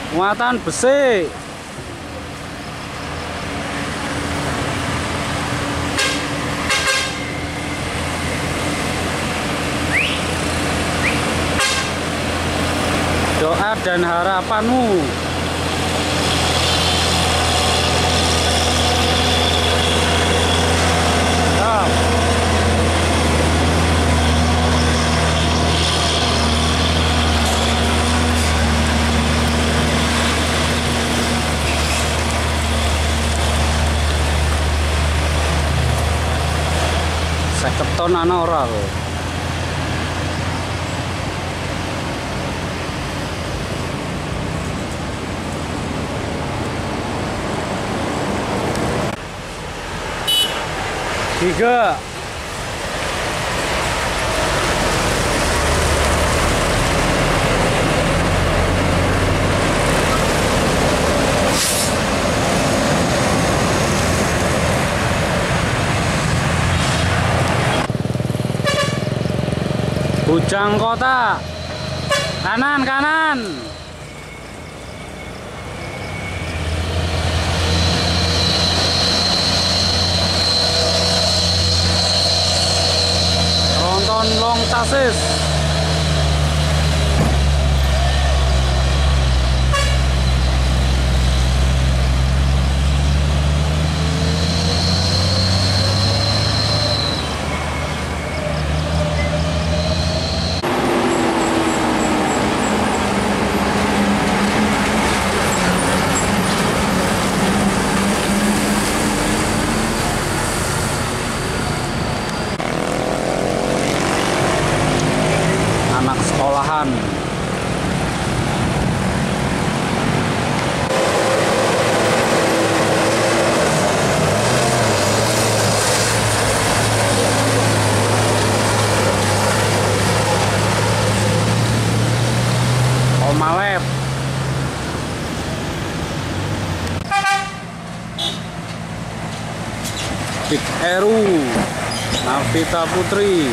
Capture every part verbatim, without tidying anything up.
muatan besi. Doa dan harapanmu. Stop. seket ton ana ora kok. Tiga. Bujang Kota. Kanan, kanan. Tronton long chassis. Sekolahan. Omalet. Big Eru. Navita Putri.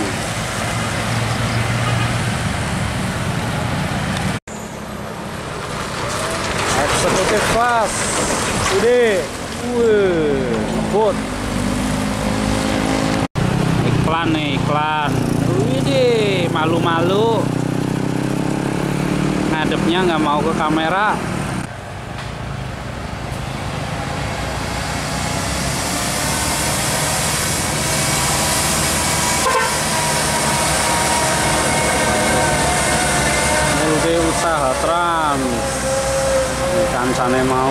Eksekutif kelas ini, wih, ngebut. Iklan nih, iklan. Ini malu-malu. Ngadepnya nggak mau ke kamera. Multi usaha Trans. Kancane mau.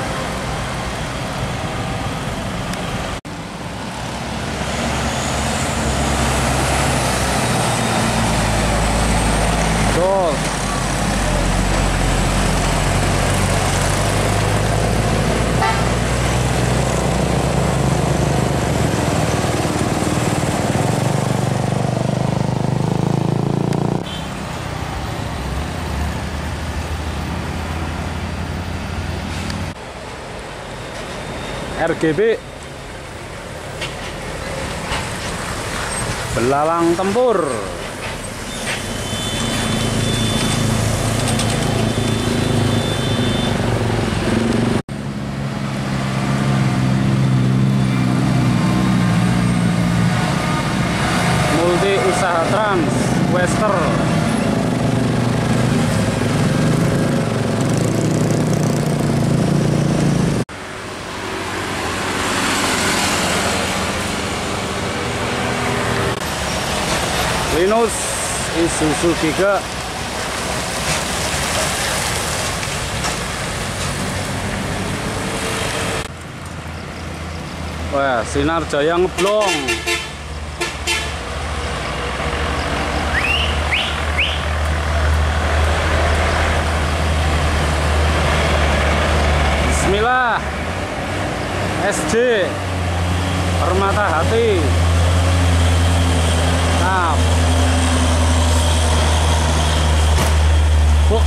Tuh. R G B belalang tempur. Multi usaha Trans Western. Linus Isuzu Giga. Wah, Sinar Jaya ngeblong. Bismillah. S J Permata Hati. Nah. Buk.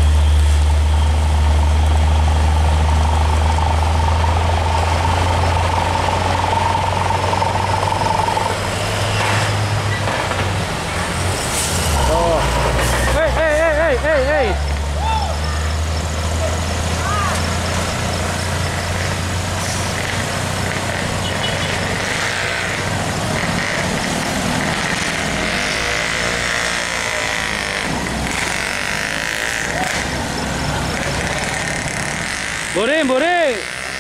Oh. Hey, hey, hey, hey, hey, hey. Buri, buri.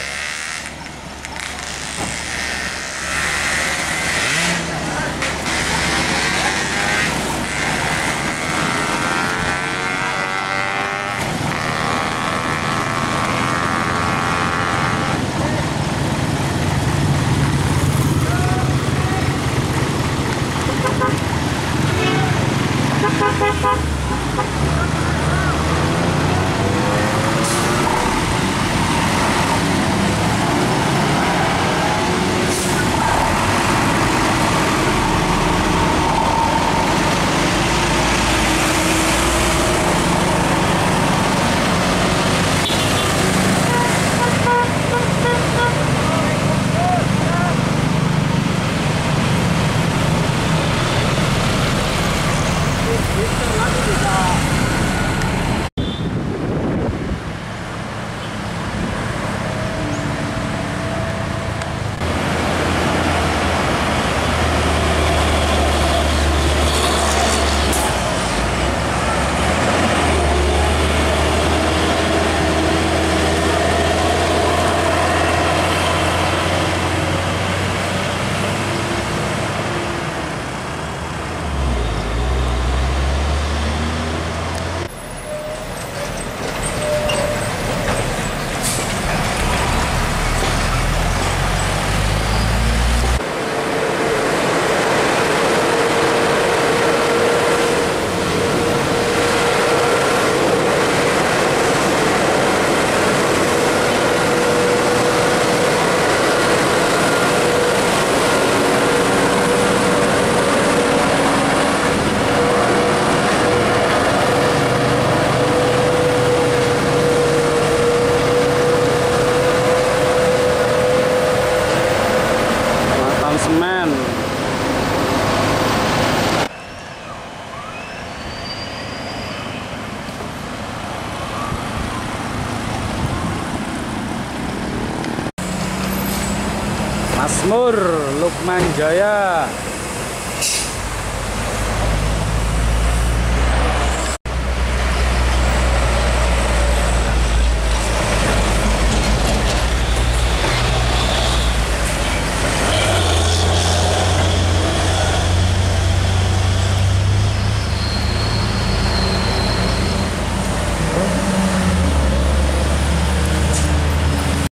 Semen. Mazmur Lukman Jaya.